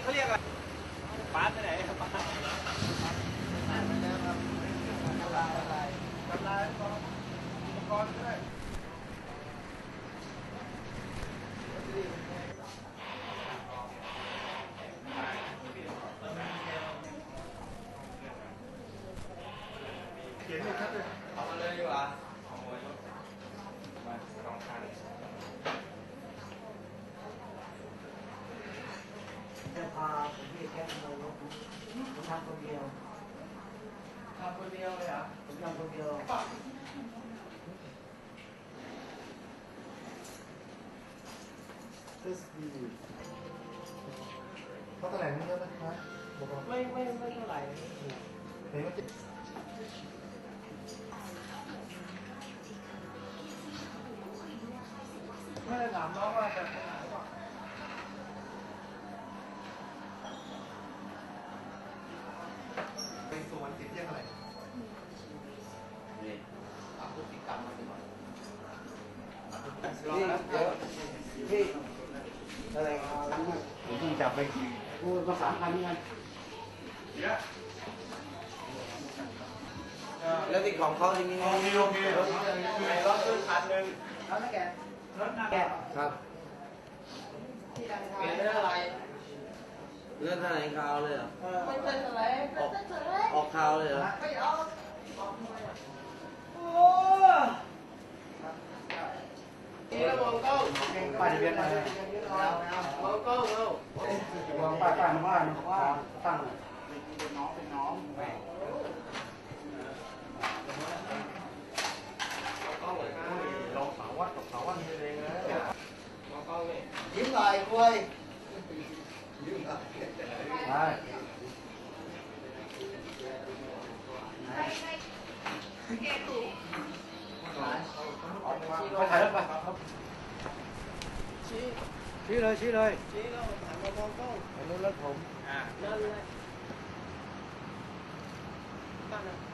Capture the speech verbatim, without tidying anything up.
เขาเรียกอะไรปาร์ตไปไหนปาร์ตลายลายลายอุปกรณ์ด้วยเขียนอยู่ครับเลยเอามาเลยดีกว่าเอามามาลองทานจะพาผมพี่แก้มเราผมทำคนเดียวทำคนเดียวเลยเหรอผมทำคนเดียวเขาแถลงเยอะไหมครับไม่ไม่ไม่เท่าไหร่เห็นว่าจะไม่ได้ถามน้องว่าจะเป็นส่วนติดเรียกอะไรนี่เอาพฤติกรรมมาดีกว่าพี่เดี๋ยวพี่อะไรเอาผมต้องจับไปพูดภาษาไทยนี่กันแล้วที่ของเขาอย่างนี้โอเคโอเครถรถขึ้นคันหนึ่งรถนักแกรถนักแกครับเปลี่ยนเรื่องอะไรเลือดทะเลคาวเลยเหรอไม่เป็นอะไรไม่เป็นอะไรออกคาวเลยเหรอไม่ออกโอ้นี่เรามองกล้องป้ายทะเบียนอะไรมองกล้องเอาวางป้ายป้ายมาว่าว่าตั้งเป็นน้องเป็นน้องแหวลองสาววัดกับสาววัดนี่เองเลยมองกล้องนี่ยิ้มหน่อยคุยยิ้มหน่อยได้ไปถ่ายรถไปชี้ชี้เลยชี้เลยชี้ก็หันมามองกล้องเห็นรถรถผมอ่านั่นเลยตั้งนะ